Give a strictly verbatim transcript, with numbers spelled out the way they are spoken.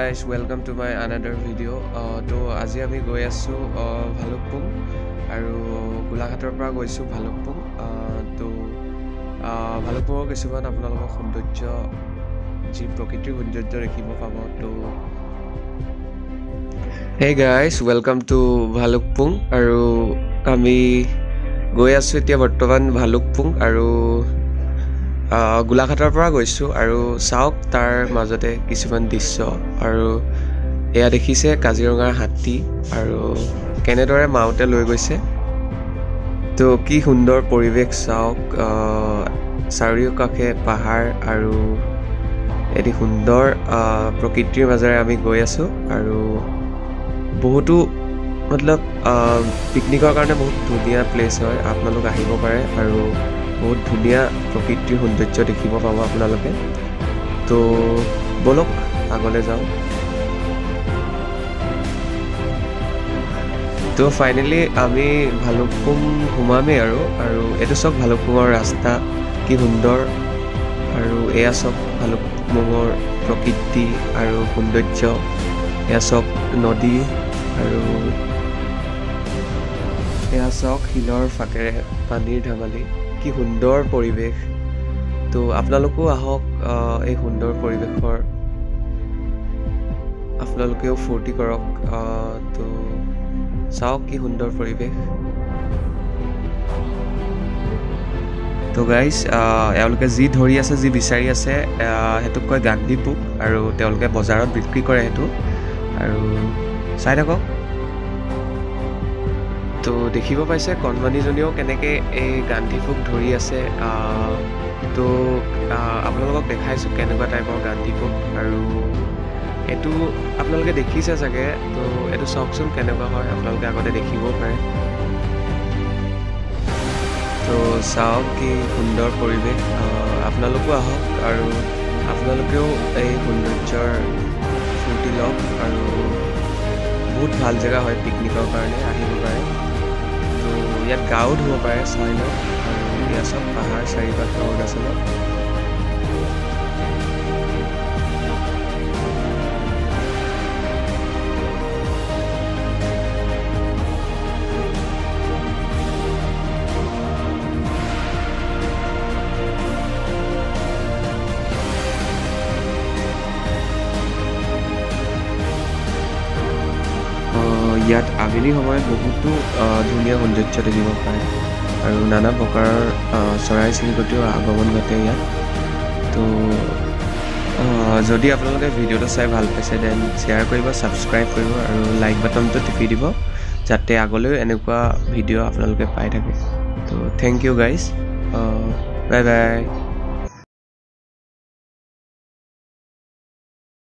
guys, welcome to my another video. Uh, to আজি আমি গৈ আছো ভালুকপুং আৰু গোলাঘাটৰ পৰা গৈছো ভালুকপুং। তো ভালুকপুঙৰ কিছুমান আপোনালোকক সৌন্দৰ্য যি প্ৰকৃতিৰ সৌন্দৰ্য দেখিব পাব। তো Hey guys, welcome to Bhalukpong আৰু আমি গৈ আছো এতিয়া বৰ্তমান ভালুকপুং আৰু গোলাঘাটৰ পৰা গৈছো আৰু চাওক তাৰ মাজতে কিছুমান দৃশ্য আৰু এয়া দেখিছে কাজিৰঙাৰ হাতী আৰু কেনেদৰে মাউতে লৈ গৈছে। তো কি সুন্দৰ পৰিৱেশ চাওক, চাৰিওকাষে পাহাৰ আৰু এটি সুন্দৰ প্ৰকৃতিৰ মাজেৰে আমি গৈ আছো আৰু বহুতো মতলব পিকনিকৰ কাৰণে বহুত ধুনীয়া প্লেচ হয়, আপোনালোক আহিব পাৰে আৰু বহুত ধুনীয়া প্ৰকৃতিৰ সৌন্দৰ্য দেখিব পাব আপোনালোকে। তো বলক আগলৈ যাওঁ। তো ফাইনেলি আমি ভালুকপুং সোমামেই আৰু আৰু এইটো চব ভালুকপুঙৰ ৰাস্তা কি সুন্দৰ আৰু এয়া চব ভালুকপুঙৰ প্ৰকৃতি আৰু সৌন্দৰ্য, এয়া চব নদী আৰু এয়া চক শিলৰ ফাকেৰে পানীৰ ধেমালি, কি সুন্দৰ পৰিৱেশ। তো আপোনালোকো আহক এই সুন্দৰ পৰিৱেশৰ, আপোনালোকেও ফূৰ্তি কৰক। তো চাওক কি সুন্দৰ পৰিৱেশ। তো গাইজ এওঁলোকে যি ধৰি আছে, যি বিচাৰি আছে সেইটোক কয় গান্ধী পোক আৰু তেওঁলোকে বজাৰত বিক্ৰী কৰে সেইটো, আৰু চাই থাকক। তো দেখিব পাইছে কণমানিজনীও কেনেকৈ এই গান্ধী পোক ধৰি আছে। তো আপোনালোকক দেখাইছোঁ কেনেকুৱা টাইপৰ গান্ধী পোক, আৰু এইটো আপোনালোকে দেখিছে চাগে। তো এইটো চাওকচোন কেনেকুৱা হয়, আপোনালোকে আগতে দেখিবও পাৰে। তো চাওক কি সুন্দৰ পৰিৱেশ, আপোনালোকো আহক আৰু আপোনালোকেও এই সৌন্দৰ্যৰ ফূৰ্তি লওক আৰু বহুত ভাল জেগা হয় পিকনিকৰ কাৰণে, আহিব পাৰে। তো ইয়াত গাঁও ধুব পাৰে, চাই লওক। আৰু ইয়াত চব পাহাৰ চাৰিওকাষে অৰুণাচলত। ইয়াত আবেলি সময়ত বহুতো ধুনীয়া সৌন্দৰ্য দেখিব পাৰে আৰু নানা প্ৰকাৰৰ চৰাই চিৰিকটিও আগমন ঘটে ইয়াত। তো যদি আপোনালোকে ভিডিঅ'টো চাই ভাল পাইছে দেন শ্বেয়াৰ কৰিব, ছাবস্ক্ৰাইব কৰিব আৰু লাইক বাটনটো টিপি দিব, যাতে আগলৈও এনেকুৱা ভিডিঅ' আপোনালোকে পাই থাকে। তো thank you guys, bye by.